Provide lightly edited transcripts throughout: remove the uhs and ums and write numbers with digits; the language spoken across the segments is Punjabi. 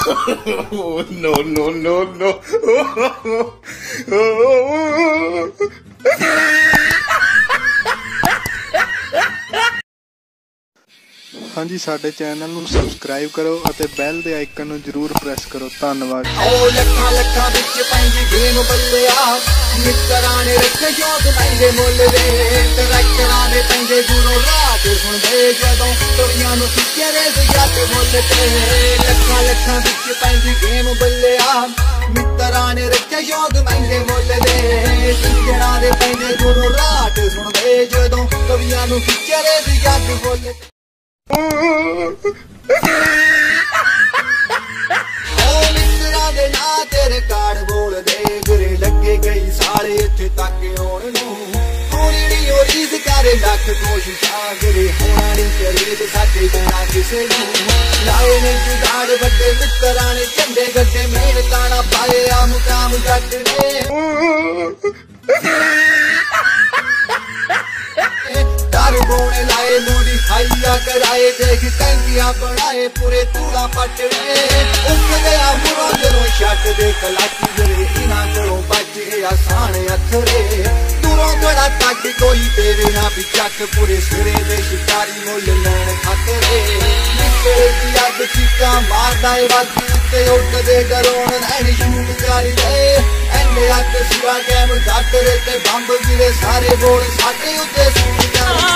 No, no, no, no. ਹਾਂਜੀ ਸਾਡੇ ਚੈਨਲ ਨੂੰ ਸਬਸਕ੍ਰਾਈਬ ਕਰੋ ਅਤੇ ਬੈਲ ਦੇ ਆਈਕਨ ਨੂੰ ਜ਼ਰੂਰ ਪ੍ਰੈਸ ਕਰੋ। ਧੰਨਵਾਦ। ਉਹ ਲੱਖਾਂ ਲੱਖਾਂ ਵਿੱਚ ਪੈਂਦੀ ਗੇਮ ਬੱਲਿਆ ਮਿੱਤਰਾਂ ਨੇ ਰੱਖੇ ਸ਼ੌਕ ਪੈਂਦੇ ਮੁੱਲ ਦੇ ਟਰੈਕਟਰਾਂ ਦੇ ਪੈਂਦੇ ਦੂਰੋਂ ਰਾਤ ਸੁਣਦੇ ਜਦੋਂ ਕੁੜੀਆਂ ਨੂੰ ਸਿੱਕੇ ਦੇ ਜੱਟ ਮੁੱਲ ਤੇ ਲੱਖਾਂ ਲੱਖਾਂ ਵਿੱਚ ਪੈਂਦੀ ਗੇਮ ਬੱਲਿਆ ਮਿੱਤਰਾਂ ਨੇ ਰੱਖੇ ਸ਼ੌਕ ਪੈਂਦੇ ਮੁੱਲ ਦੇ ਟਰੈਕਟਰਾਂ ਦੇ ਪੈਂਦੇ ਦੂਰੋਂ ਰਾਤ ਸੁਣਦੇ ਜਦੋਂ ਕੁੜੀਆਂ ਨੂੰ ਸਿੱਕੇ ਦੇ ਜੱਟ ਮੁੱਲ ਮਿੱਤਰਾਂ ਦੇ ਨਾਂ ਤੇਰੇ ਕਾਰਡ ਬੋਲਦੇ ਗੁਰੇ ਲੱਗੇ ਕਈ ਸਾਲੇ ਇੱਥੇ ਤੱਕ ਆਉਣ ਨੂੰ ਹੋਣੀ ਨੀ ਉਹ ਰੀਸ ਕਰੇ ਲੱਖ ਕੋਸ਼ਿਸ਼ਾਂ ਗੁਰੇ ਹੋਣਾ ਨੀ ਕਰੀਬ ਸਾਡੇ ਬਿਨਾਂ ਕਿਸੇ ਨੂੰ ਲਾਏ ਨੇ ਜੁਗਾੜ ਵੱਡੇ ਮਿੱਤਰਾਂ ਨੇ ਝੰਡੇ ਗੱਡੇ ਮਿਹਨਤਾਂ ਨਾ ਪਾਏ ਆ ਮੁਕਾਮ ਜੱਟ ਨੇ बोने लाए मूड़ी हाइया कराए देख टंगियां बनाए पूरे तूड़ा पटने उठ गया मुरो जरो शट दे कलाची जरे इना कोलों बच गया साने अथरे दूरों गड़ा तक कोई देवे ना भी चक पूरे सिरे दे शिकारी मुल लैन खातरे निकले दी अग चीका मारदा ए वादी ते उठ दे डरोण नैन शूट जारी दे एने अग सिवा गैम डाकरे ते बंब गिरे सारे बोल साडे उत्ते सूट जारी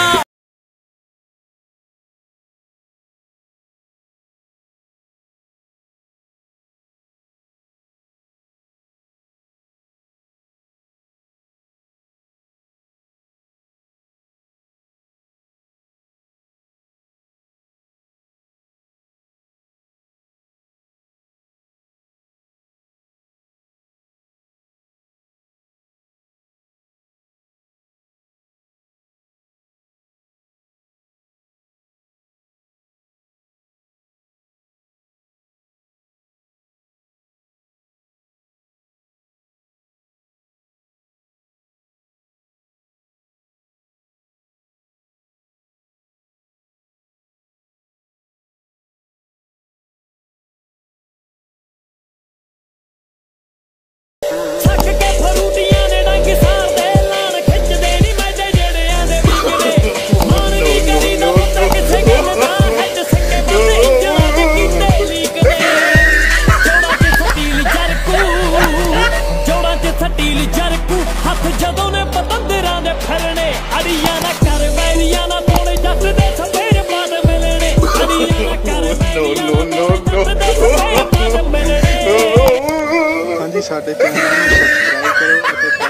ਹਾਂਜੀ ਸਾਡੇ ਚੈਨਲ ਨੂੰ ਸਬਸਕ੍ਰਾਈਬ ਕਰੋ ਅਤੇ